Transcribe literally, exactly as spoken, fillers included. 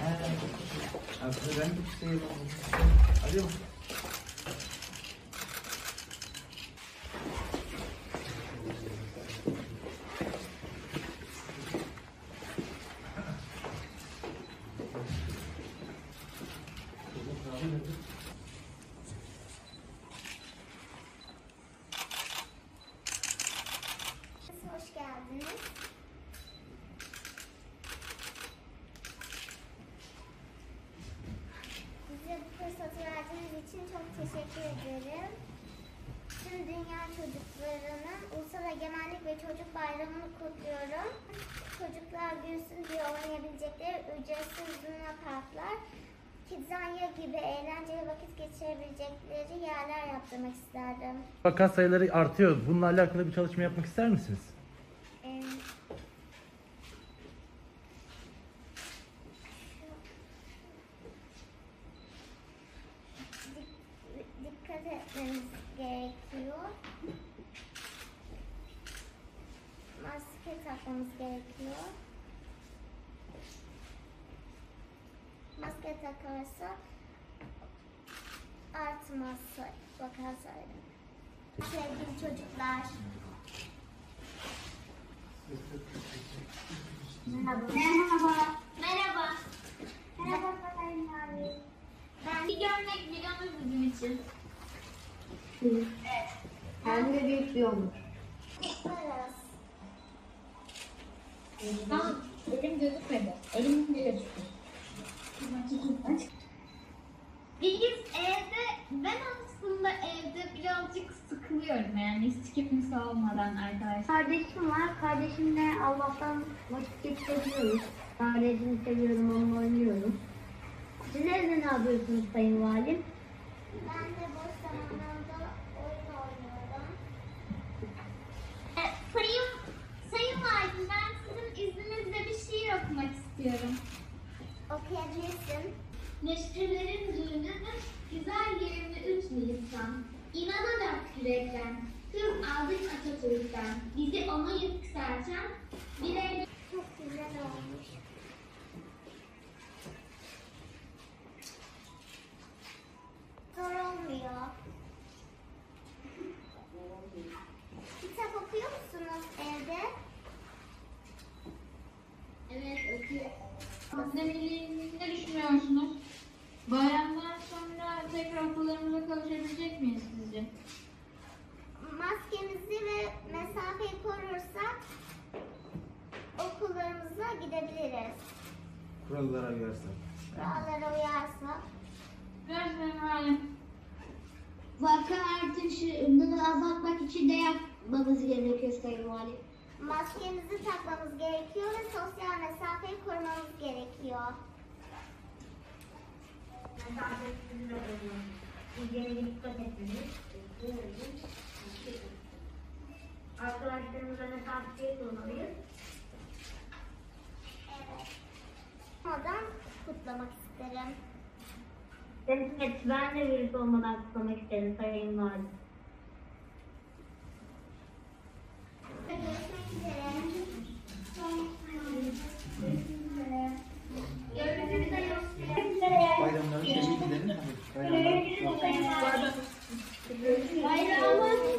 Aslında ben de isteyeyim. Hadi bakalım. Hoş geldiniz. Bize bu fırsatı verdiğiniz için çok teşekkür ederim. Tüm dünya çocuklarının Ulusal Egemenlik ve Çocuk Bayramı'nı kutluyorum. Çocuklar büyüsün diye oynayabilecekleri ücretsiz Luna Parklar, Kidzanya gibi eğlenceli vakit geçirebilecekleri yerler yaptırmak isterdim. Vaka sayıları artıyor. Bununla alakalı bir çalışma yapmak ister misiniz? Ee, dik- dikkat etmemiz gerekiyor. Maske takmamız gerekiyor. Maske takarsak artmaz vaka sayıları. Sevgili çocuklar. Merhaba. Merhaba. Merhaba. Merhaba Sayın abi. Ben bir görmek bir onur bizim için. Evet. Hem de büyük bir onur. Kutlarız. Ama elim gözükmedi. Elim bile gözüktü. Bilgiz evde, ben aslında evde birazcık sıkılıyorum yani hiç kimse olmadan arkadaşlar. Kardeşim var. Kardeşimle Allah'tan vakit geçirebiliyoruz. Kardeşimi seviyorum, onunla oynuyorum. Siz evde ne yapıyorsunuz Sayın Valim? Ben de boş zamanlarımda oyun oynuyorum. E, sayın, sayın Valim, ben sizin izninizle bir şiir okumak istiyorum. Okuyabilirsin. Neşrelerin düğünüdür, güzel yirmi üç Nisan. İnanacak yürekten, hız aldık Atatürk'ten. Bizi ona yükselten bir el... Çok güzel olmuş. Zor olmuyor. Kitap okuyor musunuz evde? Evet, okuyor. Pandemili ne düşünüyorsunuz? Bayramdan sonra tekrar okullarımıza kavuşabilecek miyiz sizce? Maskemizi ve mesafeyi korursak okullarımıza gidebiliriz. Kurallara uyarsak. Kurallara uyarsak. Gerçekten halim. Vaka artışını azaltmak için ne yapmamız gerekiyor Sayın Valim? Maskemizi takmamız gerekiyor ve sosyal mesafeyi korumamız gerekiyor. Mesafesini hijyene dikkat etmeliyiz. Arkadaşlarımıza mesafeyi korumalıyız. Evet. Oradan kutlamak isterim. Evet, ben de virüs olmadan kutlamak isterim Sayın Valim. Görüşmek üzere. Görüşmek üzere. Bayramları tebrik edelim. Hadi. Bayramlar. Bayramınız